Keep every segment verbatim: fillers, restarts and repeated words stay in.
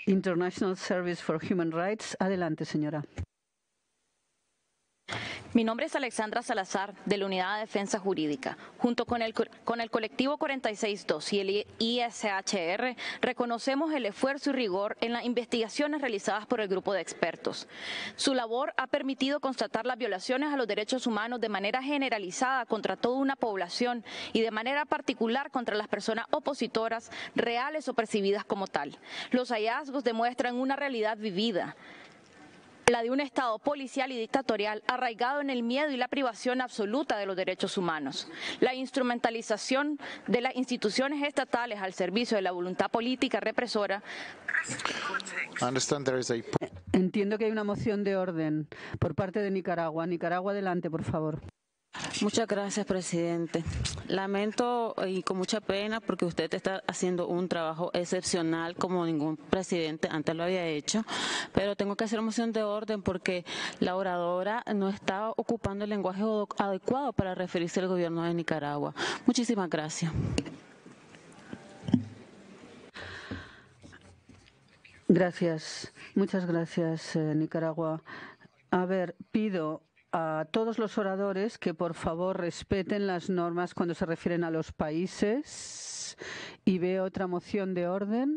International Service for Human Rights. Adelante, señora. Mi nombre es Alexandra Salazar, de la Unidad de Defensa Jurídica. Junto con el, con el colectivo cuarenta y seis dos y el I S H R, reconocemos el esfuerzo y rigor en las investigaciones realizadas por el grupo de expertos. Su labor ha permitido constatar las violaciones a los derechos humanos de manera generalizada contra toda una población y de manera particular contra las personas opositoras, reales o percibidas como tal. Los hallazgos demuestran una realidad vivida, la de un Estado policial y dictatorial arraigado en el miedo y la privación absoluta de los derechos humanos. La instrumentalización de las instituciones estatales al servicio de la voluntad política represora. Entiendo que hay una moción de orden por parte de Nicaragua. Nicaragua, adelante, por favor. Muchas gracias, presidente. Lamento y con mucha pena porque usted está haciendo un trabajo excepcional como ningún presidente antes lo había hecho, pero tengo que hacer moción de orden porque la oradora no está ocupando el lenguaje adecuado para referirse al gobierno de Nicaragua. Muchísimas gracias. Gracias. Muchas gracias, eh, Nicaragua. A ver, pido a todos los oradores que por favor respeten las normas cuando se refieren a los países. Y veo otra moción de orden.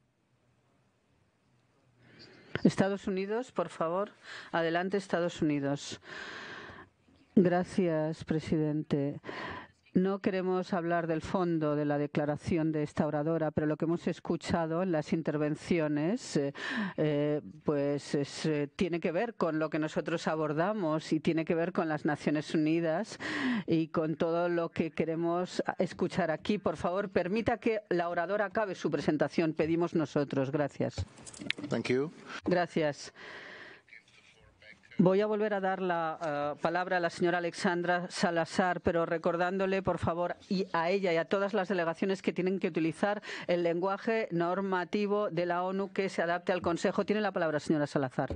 Estados Unidos, por favor. Adelante, Estados Unidos. Gracias, presidente. No queremos hablar del fondo de la declaración de esta oradora, pero lo que hemos escuchado en las intervenciones eh, eh, pues es, eh, tiene que ver con lo que nosotros abordamos y tiene que ver con las Naciones Unidas y con todo lo que queremos escuchar aquí. Por favor, permita que la oradora acabe su presentación. Pedimos nosotros. Gracias. Thank you. Gracias. Voy a volver a dar la uh, palabra a la señora Alexandra Salazar, pero recordándole, por favor, y a ella y a todas las delegaciones que tienen que utilizar el lenguaje normativo de la ONU que se adapte al Consejo. Tiene la palabra, señora Salazar.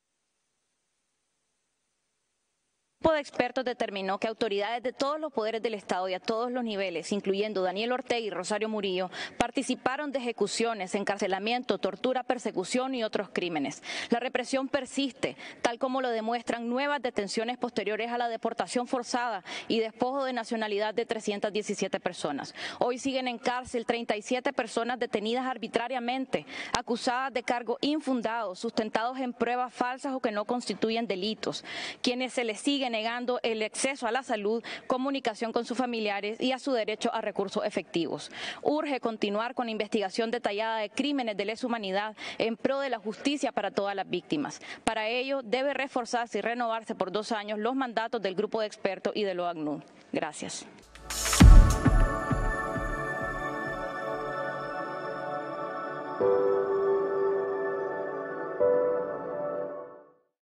El grupo de expertos determinó que autoridades de todos los poderes del Estado y a todos los niveles, incluyendo Daniel Ortega y Rosario Murillo, participaron de ejecuciones, encarcelamiento, tortura, persecución y otros crímenes. La represión persiste, tal como lo demuestran nuevas detenciones posteriores a la deportación forzada y despojo de nacionalidad de trescientas diecisiete personas. Hoy siguen en cárcel treinta y siete personas detenidas arbitrariamente, acusadas de cargos infundados, sustentados en pruebas falsas o que no constituyen delitos, quienes se les siguen negando el acceso a la salud, comunicación con sus familiares y a su derecho a recursos efectivos. Urge continuar con la investigación detallada de crímenes de lesa humanidad en pro de la justicia para todas las víctimas. Para ello, debe reforzarse y renovarse por dos años los mandatos del grupo de expertos y de la OACNUR. Gracias.